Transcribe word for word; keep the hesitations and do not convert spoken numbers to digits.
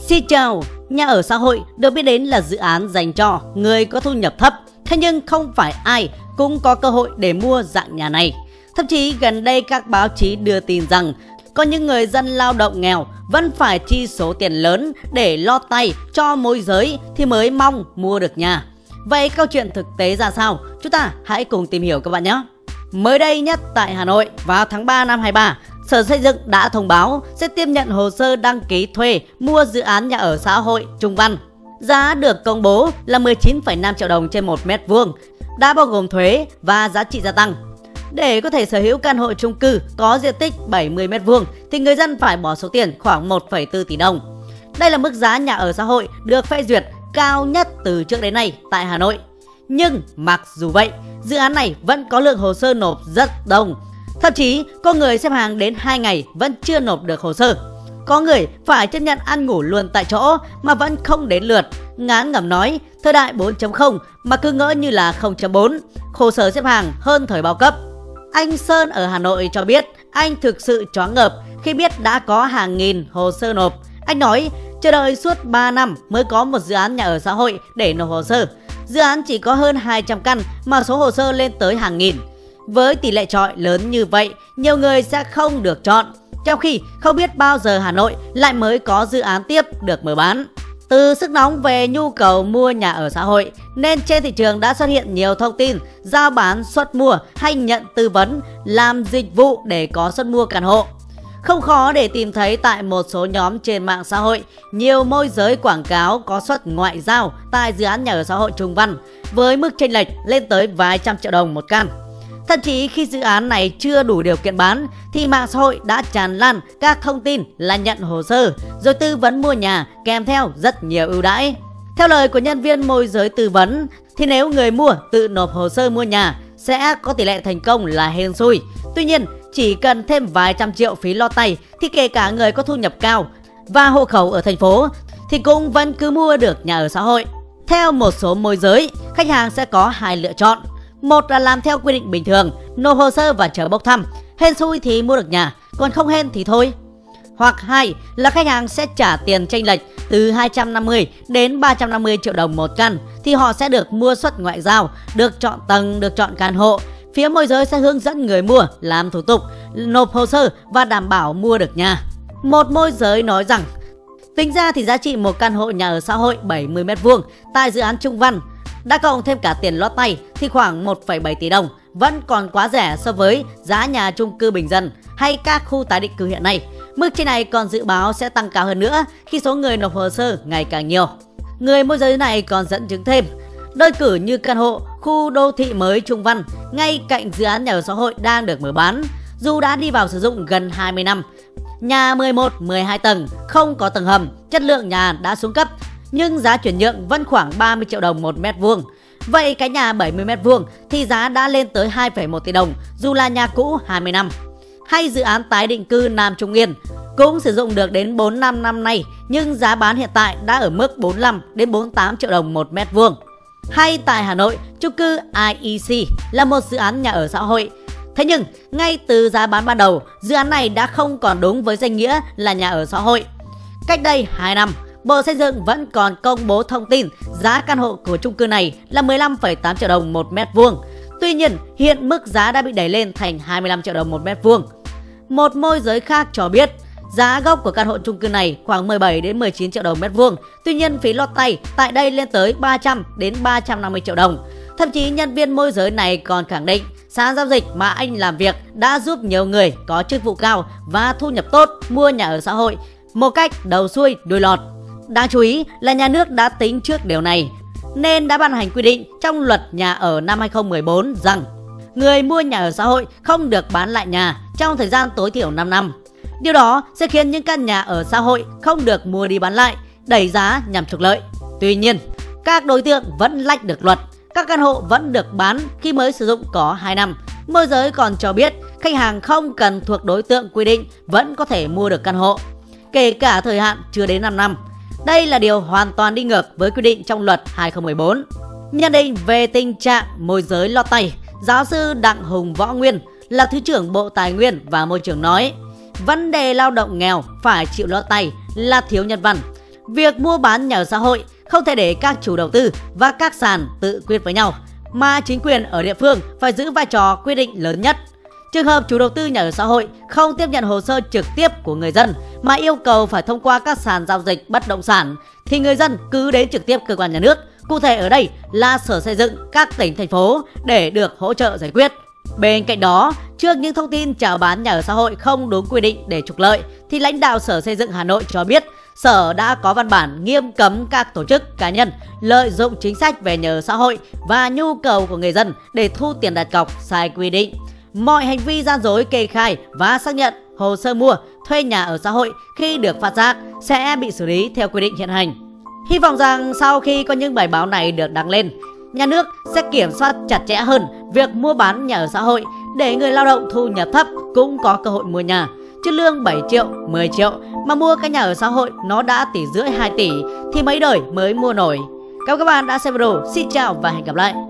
Xin chào, nhà ở xã hội được biết đến là dự án dành cho người có thu nhập thấp. Thế nhưng không phải ai cũng có cơ hội để mua dạng nhà này. Thậm chí gần đây các báo chí đưa tin rằng có những người dân lao động nghèo vẫn phải chi số tiền lớn để lo tay cho môi giới thì mới mong mua được nhà. Vậy câu chuyện thực tế ra sao? Chúng ta hãy cùng tìm hiểu các bạn nhé. Mới đây nhất tại Hà Nội, vào tháng ba năm hai mươi ba, Sở Xây dựng đã thông báo sẽ tiếp nhận hồ sơ đăng ký thuê mua dự án nhà ở xã hội Trung Văn. Giá được công bố là mười chín phẩy năm triệu đồng trên một mét vuông, đã bao gồm thuế và giá trị gia tăng. Để có thể sở hữu căn hộ chung cư có diện tích bảy mươi mét vuông thì người dân phải bỏ số tiền khoảng một phẩy bốn tỷ đồng. Đây là mức giá nhà ở xã hội được phê duyệt cao nhất từ trước đến nay tại Hà Nội. Nhưng mặc dù vậy, dự án này vẫn có lượng hồ sơ nộp rất đông. Thậm chí có người xếp hàng đến hai ngày vẫn chưa nộp được hồ sơ. Có người phải chấp nhận ăn ngủ luôn tại chỗ mà vẫn không đến lượt. Ngán ngẩm nói thời đại bốn chấm không mà cứ ngỡ như là không chấm bốn, khổ sở xếp hàng hơn thời bao cấp. Anh Sơn ở Hà Nội cho biết anh thực sự choáng ngợp khi biết đã có hàng nghìn hồ sơ nộp. Anh nói chờ đợi suốt ba năm mới có một dự án nhà ở xã hội để nộp hồ sơ. Dự án chỉ có hơn hai trăm căn mà số hồ sơ lên tới hàng nghìn. Với tỷ lệ chọi lớn như vậy, nhiều người sẽ không được chọn, trong khi không biết bao giờ Hà Nội lại mới có dự án tiếp được mở bán. Từ sức nóng về nhu cầu mua nhà ở xã hội nên trên thị trường đã xuất hiện nhiều thông tin giao bán suất mua hay nhận tư vấn làm dịch vụ để có suất mua căn hộ. Không khó để tìm thấy tại một số nhóm trên mạng xã hội, nhiều môi giới quảng cáo có suất ngoại giao tại dự án nhà ở xã hội Trung Văn với mức chênh lệch lên tới vài trăm triệu đồng một căn. Thậm chí khi dự án này chưa đủ điều kiện bán thì mạng xã hội đã tràn lan các thông tin là nhận hồ sơ rồi tư vấn mua nhà kèm theo rất nhiều ưu đãi. Theo lời của nhân viên môi giới tư vấn thì nếu người mua tự nộp hồ sơ mua nhà sẽ có tỷ lệ thành công là hên xui. Tuy nhiên chỉ cần thêm vài trăm triệu phí lo tay thì kể cả người có thu nhập cao và hộ khẩu ở thành phố thì cũng vẫn cứ mua được nhà ở xã hội. Theo một số môi giới, khách hàng sẽ có hai lựa chọn. Một là làm theo quy định bình thường, nộp hồ sơ và chờ bốc thăm. Hên xui thì mua được nhà, còn không hên thì thôi. Hoặc hai là khách hàng sẽ trả tiền chênh lệch từ hai trăm năm mươi đến ba trăm năm mươi triệu đồng một căn thì họ sẽ được mua suất ngoại giao, được chọn tầng, được chọn căn hộ. Phía môi giới sẽ hướng dẫn người mua làm thủ tục, nộp hồ sơ và đảm bảo mua được nhà. Một môi giới nói rằng tính ra thì giá trị một căn hộ nhà ở xã hội bảy mươi mét vuông tại dự án Trung Văn đã cộng thêm cả tiền lót tay thì khoảng một phẩy bảy tỷ đồng, vẫn còn quá rẻ so với giá nhà chung cư bình dân hay các khu tái định cư hiện nay. Mức trên này còn dự báo sẽ tăng cao hơn nữa khi số người nộp hồ sơ ngày càng nhiều. Người môi giới này còn dẫn chứng thêm, đơn cử như căn hộ khu đô thị mới Trung Văn ngay cạnh dự án nhà ở xã hội đang được mở bán. Dù đã đi vào sử dụng gần hai mươi năm, nhà mười một, mười hai tầng, không có tầng hầm, chất lượng nhà đã xuống cấp, nhưng giá chuyển nhượng vẫn khoảng ba mươi triệu đồng một mét vuông. Vậy cái nhà bảy mươi mét vuông thì giá đã lên tới hai phẩy một tỷ đồng dù là nhà cũ hai mươi năm. Hay dự án tái định cư Nam Trung Yên cũng sử dụng được đến bốn năm năm nay nhưng giá bán hiện tại đã ở mức bốn mươi lăm đến bốn mươi tám triệu đồng một mét vuông. Hay tại Hà Nội, chung cư i e xê là một dự án nhà ở xã hội. Thế nhưng ngay từ giá bán ban đầu, dự án này đã không còn đúng với danh nghĩa là nhà ở xã hội. Cách đây hai năm, Bộ Xây dựng vẫn còn công bố thông tin giá căn hộ của chung cư này là mười lăm phẩy tám triệu đồng một mét vuông. Tuy nhiên, hiện mức giá đã bị đẩy lên thành hai mươi lăm triệu đồng một mét vuông. Một môi giới khác cho biết, giá gốc của căn hộ chung cư này khoảng mười bảy đến mười chín triệu đồng mét vuông. Tuy nhiên, phí lót tay tại đây lên tới ba trăm đến ba trăm năm mươi triệu đồng. Thậm chí nhân viên môi giới này còn khẳng định sàn giao dịch mà anh làm việc đã giúp nhiều người có chức vụ cao và thu nhập tốt mua nhà ở xã hội một cách đầu xuôi đuôi lọt. Đáng chú ý là nhà nước đã tính trước điều này nên đã ban hành quy định trong luật nhà ở năm hai không một bốn rằng người mua nhà ở xã hội không được bán lại nhà trong thời gian tối thiểu năm năm. Điều đó sẽ khiến những căn nhà ở xã hội không được mua đi bán lại, đẩy giá nhằm trục lợi. Tuy nhiên, các đối tượng vẫn lách được luật, các căn hộ vẫn được bán khi mới sử dụng có hai năm. Môi giới còn cho biết khách hàng không cần thuộc đối tượng quy định vẫn có thể mua được căn hộ, kể cả thời hạn chưa đến năm năm. Đây là điều hoàn toàn đi ngược với quy định trong luật hai không một bốn. Nhận định về tình trạng môi giới lót tay, giáo sư Đặng Hùng Võ Nguyên là Thứ trưởng Bộ Tài nguyên và Môi trường nói vấn đề lao động nghèo phải chịu lót tay là thiếu nhân văn. Việc mua bán nhà ở xã hội không thể để các chủ đầu tư và các sàn tự quyết với nhau, mà chính quyền ở địa phương phải giữ vai trò quyết định lớn nhất. Trường hợp chủ đầu tư nhà ở xã hội không tiếp nhận hồ sơ trực tiếp của người dân mà yêu cầu phải thông qua các sàn giao dịch bất động sản thì người dân cứ đến trực tiếp cơ quan nhà nước, cụ thể ở đây là Sở Xây dựng các tỉnh thành phố để được hỗ trợ giải quyết. Bên cạnh đó, trước những thông tin chào bán nhà ở xã hội không đúng quy định để trục lợi thì lãnh đạo Sở Xây dựng Hà Nội cho biết Sở đã có văn bản nghiêm cấm các tổ chức cá nhân lợi dụng chính sách về nhà ở xã hội và nhu cầu của người dân để thu tiền đặt cọc sai quy định. Mọi hành vi gian dối kê khai và xác nhận hồ sơ mua, thuê nhà ở xã hội khi được phát giác sẽ bị xử lý theo quy định hiện hành. Hy vọng rằng sau khi có những bài báo này được đăng lên, nhà nước sẽ kiểm soát chặt chẽ hơn việc mua bán nhà ở xã hội để người lao động thu nhập thấp cũng có cơ hội mua nhà. Chứ lương bảy triệu, mười triệu mà mua cái nhà ở xã hội nó đã tỷ rưỡi hai tỷ thì mấy đời mới mua nổi. Cảm ơn các bạn đã xem video. Xin chào và hẹn gặp lại.